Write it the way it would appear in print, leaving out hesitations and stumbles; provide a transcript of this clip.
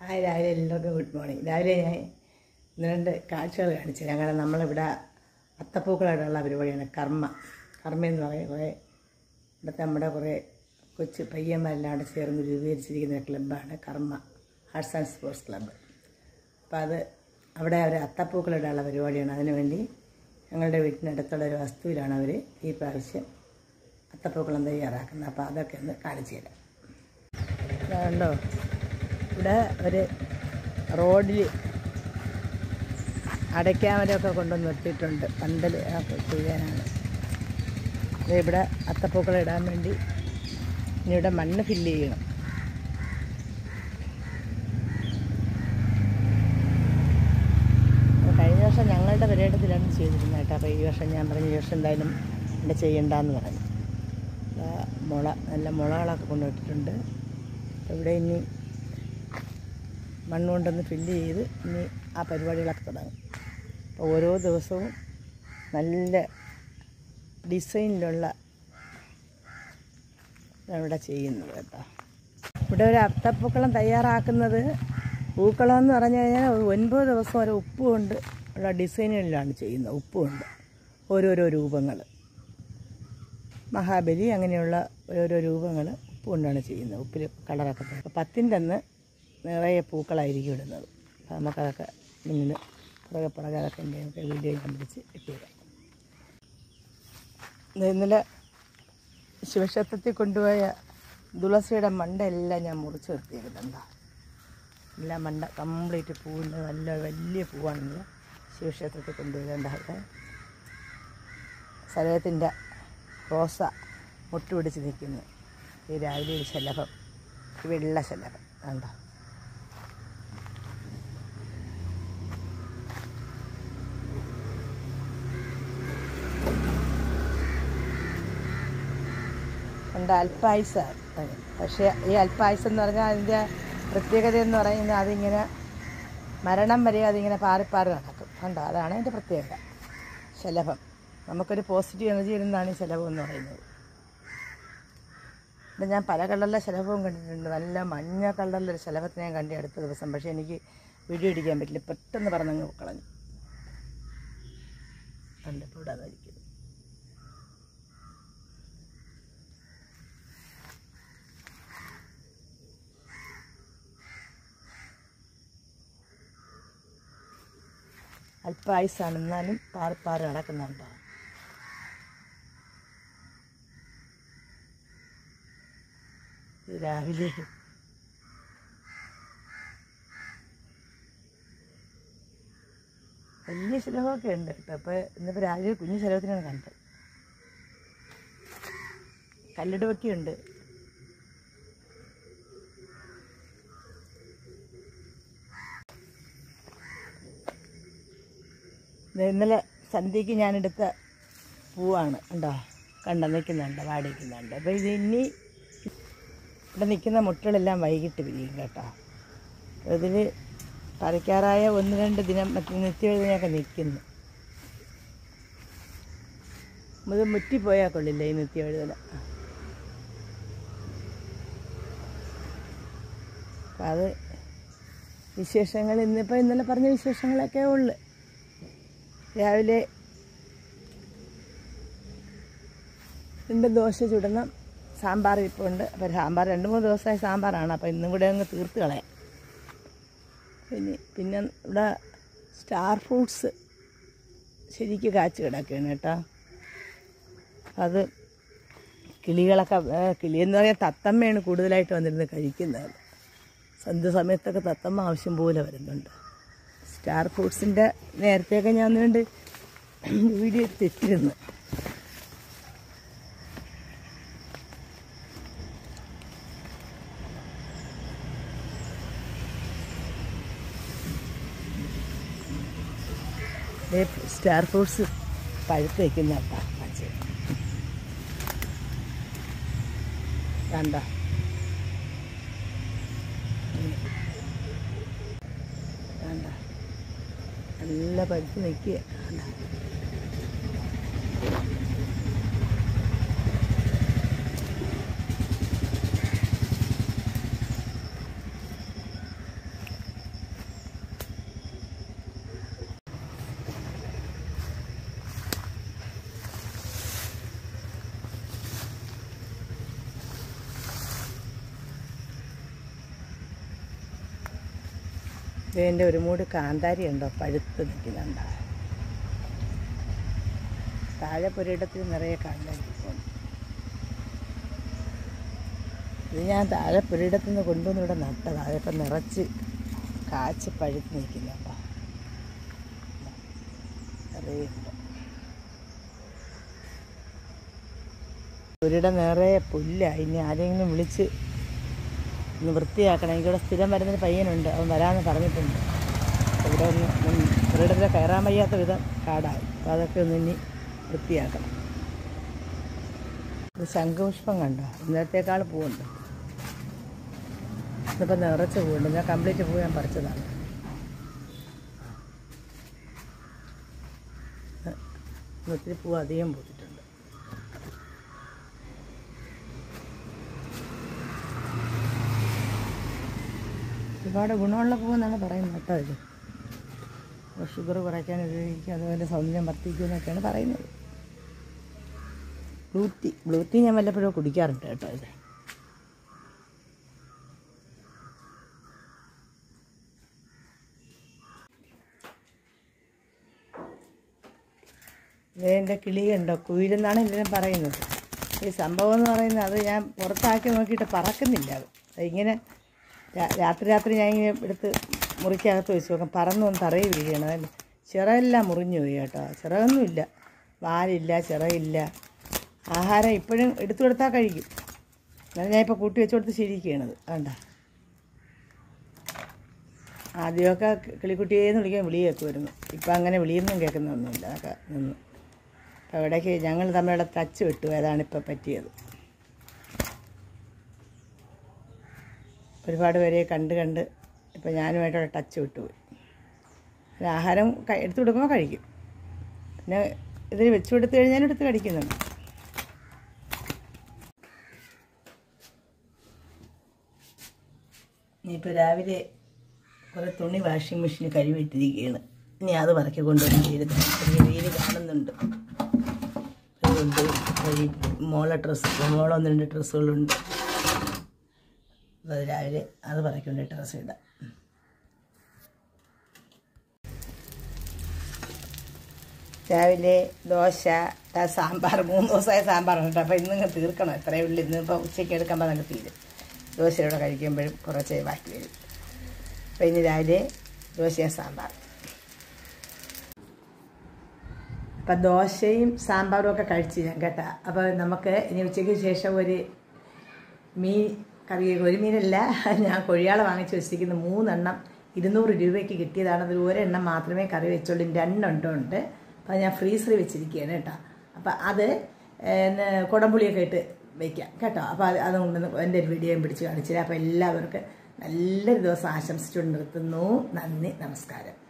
Hi, രാവിലെ എല്ലാവർക്കും good morning. രാവിലെ ഞാൻ രണ്ട് കാഴ്ചകൾ കാണിച്ചു. ഞങ്ങളുടെ നമ്മളിവിടെ അത്തപ്പൂക്കളായിട്ടുള്ള പരിപാടിയാണ് കർമ്മ എന്ന് പറയും. കുറേ ഇവിടുത്തെ നമ്മുടെ കുറേ കൊച്ചു പയ്യന്മാരെല്ലാം ചേർന്ന് രൂപീകരിച്ചിരിക്കുന്ന ക്ലബ്ബാണ് കർമ്മ ആർട്സ് ആൻഡ് സ്പോർട്സ് ക്ലബ്ബ്. അപ്പോൾ അത് അവിടെ അവർ അത്തപ്പൂക്കളിടാനുള്ള പരിപാടിയാണ്. അതിനുവേണ്ടി ഞങ്ങളുടെ വീട്ടിനടുത്തുള്ള ഒരു വസ്തുവിലാണ് അവർ ഈ പ്രാവശ്യം അത്തപ്പൂക്കളം തയ്യാറാക്കുന്നത്. അപ്പോൾ അതൊക്കെ ഒന്ന് കാണിച്ചു തരാം. കണ്ടോ, ഇവിടെ ഒരു റോഡിൽ അടയ്ക്കാമരമൊക്കെ കൊണ്ടുവന്ന് നിർത്തിയിട്ടുണ്ട്. പന്തൽ ചെയ്യാനാണ്. ഇവിടെ അത്തപ്പൂക്കളം ഇടാൻ വേണ്ടി ഇനി ഇവിടെ മണ്ണ് ഫില്ല് ചെയ്യണം. കഴിഞ്ഞ വർഷം ഞങ്ങളുടെ പര്യടനത്തിലാണ് ചെയ്തിരുന്നത് കേട്ടോ. അപ്പോൾ ഈ വർഷം ഞാൻ പറഞ്ഞു, ഈ വർഷം എന്തായാലും ഇവിടെ ചെയ്യണ്ടെന്ന് പറഞ്ഞു. നല്ല മുളകളൊക്കെ കൊണ്ടുപോയിട്ടുണ്ട്. ഇവിടെ ഇനി മണ്ണുകൊണ്ടൊന്ന് ഫില്ല് ചെയ്ത് ഇനി ആ പരിപാടികളൊക്കെ തുടങ്ങും. അപ്പോൾ ഓരോ ദിവസവും നല്ല ഡിസൈനിലുള്ള ഇവിടെ ചെയ്യുന്നത് കേട്ടോ. ഇവിടെ ഒരു അത്തപ്പൂക്കളം തയ്യാറാക്കുന്നത്, പൂക്കളം എന്ന് പറഞ്ഞു കഴിഞ്ഞാൽ 9 ദിവസം വരെ ഉപ്പ് കൊണ്ട് ഉള്ള ഡിസൈനുകളിലാണ് ചെയ്യുന്നത്. ഉപ്പ് കൊണ്ട് ഓരോരോ രൂപങ്ങൾ, മഹാബലി അങ്ങനെയുള്ള ഓരോരോ രൂപങ്ങൾ ഉപ്പ് കൊണ്ടാണ് ചെയ്യുന്നത്. ഉപ്പിൽ കളറൊക്കെ. അപ്പോൾ 10ൻ്റെ അന്ന് നിറയെ പൂക്കളായിരിക്കും ഇടുന്നത്. അപ്പോൾ നമുക്കതൊക്കെ മുന്നിൽ പുറകെ അതൊക്കെ എന്തെങ്കിലുമൊക്കെ വീഡിയോ ഞാൻ പിടിച്ച് ഇട്ടുതരാം. ഇന്നലെ ശിവക്ഷേത്രത്തിൽ കൊണ്ടുപോയ തുളസിയുടെ മണ്ടയെല്ലാം ഞാൻ മുറിച്ച് നിർത്തിയിരുന്നുണ്ടോ. എല്ലാം മണ്ട കംപ്ലീറ്റ് പൂവിൻ്റെ നല്ല വലിയ പൂവാണെന്ന് ശിവക്ഷേത്രത്തിൽ കൊണ്ടുപോയതുകൊണ്ട് അവിടെ ശലഭത്തിൻ്റെ റോസ മുട്ടുപിടിച്ച് നിൽക്കുന്നു. ഈ രാവിലെ ഒരു ശലഭം, വെള്ള ശലഭം കണ്ടോ. ഉണ്ട് അൽപ്പായുസാണ്. പക്ഷേ ഈ അൽപ്പായുസം എന്ന് പറഞ്ഞാൽ അതിൻ്റെ പ്രത്യേകത എന്ന് പറയുന്നത് അതിങ്ങനെ മരണം വരെ അതിങ്ങനെ പാറി നടക്കും. കണ്ടോ, അതാണ് അതിൻ്റെ പ്രത്യേകത. ശലഭം നമുക്കൊരു പോസിറ്റീവ് എനർജി ഇരുന്നാണ് ഈ ശലഭം എന്ന് പറയുന്നത്. ഇവിടെ ഞാൻ പല കളറിലെ ശലഭവും കണ്ടിട്ടുണ്ട്. നല്ല മഞ്ഞ കളറിലൊരു ശലഭത്തിനെ ഞാൻ കണ്ടി അടുത്ത ദിവസം. പക്ഷേ എനിക്ക് വീഡിയോ എടുക്കാൻ പറ്റില്ല, പെട്ടെന്ന് പറന്നങ്ങ് കളഞ്ഞു. കണ്ടിപ്പോൾ ഇവിടെ അതായിരിക്കും. അല്പായുസാണ്, എന്നാലും പാറി നടക്കുന്നുണ്ടോ. രാവിലെ വലിയ ശലഭമൊക്കെ ഉണ്ട് കേട്ടോ. അപ്പോൾ ഇന്നിപ്പോൾ രാവിലെ കുഞ്ഞു ശലഭത്തിനാണ് കണ്ടത്. കല്ലിടുവൊക്കെ ഉണ്ട്. ഇന്നലെ സന്ധ്യയ്ക്ക് ഞാനെടുത്ത പൂവാണ്. ഉണ്ടോ, നിൽക്കുന്നുണ്ട്, വാടി നിൽക്കുന്നുണ്ട്. അപ്പോൾ ഇത് ഇനി ഇവിടെ നിൽക്കുന്ന മുട്ടുകളെല്ലാം വൈകിട്ട് വിരിയും കേട്ടോ. ഇതിൽ പറിക്കാറായ 1-2 ദിനം മറ്റു നിത്യവഴുതിനൊക്കെ നിൽക്കുന്നു. ഇത് മുറ്റിപ്പോയാൽ കൊള്ളില്ല ഈ നിത്യവഴുതല. അപ്പം അത് വിശേഷങ്ങൾ ഇന്നിപ്പോൾ ഇന്നലെ പറഞ്ഞ വിശേഷങ്ങളൊക്കെ ഉള്ളു. രാവിലെ 2 ദോശ ചുടണം. സാമ്പാർ ഇപ്പോൾ ഉണ്ട്. അപ്പോൾ സാമ്പാർ 2-3 ദിവസമായി സാമ്പാറാണ്. അപ്പോൾ ഇന്നും കൂടെ അങ്ങ് തീർത്ത് കളയാം. പിന്നെ ഇവിടെ സ്റ്റാർ ഫ്രൂട്ട്സ് ശരിക്ക് കാച്ച് കിടക്കുകയാണ് കേട്ടോ. അത് കിളികളൊക്കെ, കിളിയെന്ന് പറയാൻ തത്തമ്മയാണ് കൂടുതലായിട്ട് വന്നിരുന്ന് കഴിക്കുന്നത്. സന്ധ്യ സമയത്തൊക്കെ തത്തമ്മ ആവശ്യം പോലെ വരുന്നുണ്ട്. സ്റ്റാർ ഫ്രൂട്ട്സിൻ്റെ നേരത്തെയൊക്കെ ഞാൻ ഒന്നുകൊണ്ട് വീഡിയോ തെറ്റിരുന്നു. സ്റ്റാർ ഫ്രൂട്ട്സ് പഴുത്ത് വയ്ക്കുന്ന കണ്ട. നല്ല പഴുത്ത് നിൽക്കുക. ഇതിൻ്റെ ഒരു മൂട് കാന്താരി ഉണ്ടോ പഴുത്ത് നിൽക്കുന്നുണ്ടോ. താഴെ പുരയിടത്തിൽ നിറയെ കാന്താരി. ഇത് ഞാൻ താഴെ പുരയിടത്തിൽ നിന്ന് കൊണ്ടുവന്ന് ഇവിടെ നട്ടതാണ്. അതിപ്പോൾ നിറച്ച് കാച്ച് പഴുത്ത് നിൽക്കുന്നുണ്ടോ. നിറയുണ്ട്. പുരയിടം നിറയെ പുല്ലായി. ഇനി ആരെങ്കിലും വിളിച്ച് ഒന്ന് വൃത്തിയാക്കണം. എനിക്കിവിടെ സ്ഥിരം വരുന്നൊരു പയ്യനുണ്ട്, അവൻ വരാമെന്ന് പറഞ്ഞിട്ടുണ്ട്. ഇവിടെ ഒന്ന് പുരയിടത്തിൽ കയറാൻ വയ്യാത്ത വിധം കാടായി. അപ്പോൾ അതൊക്കെ ഒന്ന് ഇനി വൃത്തിയാക്കണം. ഇത് ശംഖുപുഷ്പം കണ്ടോ, ഇന്നത്തേക്കാൾ പൂവുണ്ട്. ഇതിപ്പോൾ നിറച്ച് പൂവുണ്ട്. ഞാൻ കംപ്ലീറ്റ് പൂ ഞാൻ പറിച്ചതാണ്. ഒത്തിരി പൂ അധികം പൂത്തിട്ടുണ്ട്. ഒരുപാട് ഗുണമുള്ള പൂവെന്നാണ് പറയുന്നത് കേട്ടോ. ഇത് ഷുഗർ കുറയ്ക്കാൻ ഉപയോഗിക്കും, അതുപോലെ സൗന്ദര്യം വർദ്ധിക്കും എന്നൊക്കെയാണ് പറയുന്നത്. ബ്ലൂ ടീ ഞാൻ വല്ലപ്പോഴും കുടിക്കാറുണ്ട് കേട്ടോ. ഇത് ഇതിൻ്റെ കിളിയുണ്ടോ, കുയിലെന്നാണ് എല്ലാവരും പറയുന്നത്. ഈ സംഭവം എന്ന് പറയുന്നത് അത് ഞാൻ പുറത്താക്കി നോക്കിയിട്ട് പറക്കുന്നില്ല. അത് ഇങ്ങനെ രാത്രി ഞാൻ ഇങ്ങനെ എടുത്ത് മുറിക്കകത്ത് വെച്ച് നോക്കാം, പറന്നൊന്ന് തറയിൽ വീഴുകയാണ്. അതല്ല, ചിറയെല്ലാം മുറിഞ്ഞു പോയി കേട്ടോ. ചിറകൊന്നുമില്ല, വാലില്ല, ചിറയില്ല. ആഹാരം ഇപ്പോഴും എടുത്തു കൊടുത്താൽ കഴിക്കും. എന്നാലും ഞാനിപ്പോൾ കൂട്ടി വെച്ച് കൊടുത്ത് ശരിക്കുകയാണത്. വേണ്ട, ആദ്യമൊക്കെ കിളിക്കുട്ടിയേന്ന് വിളിക്കാൻ വിളി കേൾക്കുമായിരുന്നു. ഇപ്പം അങ്ങനെ വിളിയൊന്നും കേൾക്കുന്നൊന്നുമില്ല. അതൊക്കെ നിന്നു. അപ്പോൾ ഇടയ്ക്ക് ഞങ്ങൾ തമ്മിലുള്ള ടച്ച് വിട്ടു. അതാണിപ്പോൾ പറ്റിയത്. ഒരുപാട് പേരെ കണ്ട് ഇപ്പോൾ ഞാനുമായിട്ടുള്ള ടച്ച് വിട്ടുപോയി. ആഹാരം എടുത്തു കൊടുക്കുമ്പോൾ കഴിക്കും. പിന്നെ ഇതിൽ വെച്ച് കൊടുത്തു കഴിഞ്ഞാലും എടുത്ത് കഴിക്കുന്നുണ്ട്. ഇനിയിപ്പോൾ രാവിലെ കുറേ തുണി വാഷിംഗ് മെഷീനിൽ കഴുകിയിട്ടിരിക്കുകയാണ്. ഇനി അത് പറക്കി കൊണ്ടുവന്ന് ചെയ്തിട്ട് ചെറിയ വെയിൽ കാണുന്നുണ്ട്. അതുകൊണ്ട് മോളെ മോളൊന്ന് 2 ഡ്രസ്സുകളുണ്ട്. അപ്പോൾ രാവിലെ അത് പറക്കൊണ്ട് ഡ്രസ്സ് ഇടാം. രാവിലെ ദോശ, സാമ്പാർ, 3 ദിവസമായ സാമ്പാറാണ് കേട്ടോ. അപ്പോൾ ഇന്നിങ്ങ് തീർക്കണം. എത്രയേ ഉള്ളൂ. ഇന്നിപ്പോൾ ഉച്ചയ്ക്ക് എടുക്കുമ്പോൾ നമുക്ക് തീരും. ദോശയോടെ കഴിക്കുമ്പോഴും കുറച്ച് ബാക്കി വരും. അപ്പോൾ ഇനി രാവിലെ ദോശയും സാമ്പാർ. അപ്പം ദോശയും സാമ്പാറും ഒക്കെ കഴിച്ച് ഞാൻ കേട്ടോ. അപ്പോൾ നമുക്ക് ഇനി ഉച്ചയ്ക്ക് ശേഷം ഒരു മീൻ കറി. ഒരു മീനല്ല, ഞാൻ കൊഴിയാള വാങ്ങിച്ച് വെച്ചിരിക്കുന്ന 3 എണ്ണം 200 രൂപയ്ക്ക് കിട്ടിയതാണ്. അതിൽ 1 എണ്ണം മാത്രമേ കറി വെച്ചുള്ളൂ. 2 എണ്ണം ഉണ്ട്. അപ്പോൾ ഞാൻ ഫ്രീസറിൽ വെച്ചിരിക്കുകയാണ് കേട്ടോ. അപ്പോൾ അത് കുടംപുളിയൊക്കെ ഇട്ട് വയ്ക്കാം കേട്ടോ. അപ്പോൾ അതുകൊണ്ട് എൻ്റെ ഒരു വീഡിയോയും പിടിച്ച് കാണിച്ചില്ല. അപ്പോൾ എല്ലാവർക്കും നല്ലൊരു ദിവസം ആശംസിച്ചുകൊണ്ട് നിർത്തുന്നു. നന്ദി, നമസ്കാരം.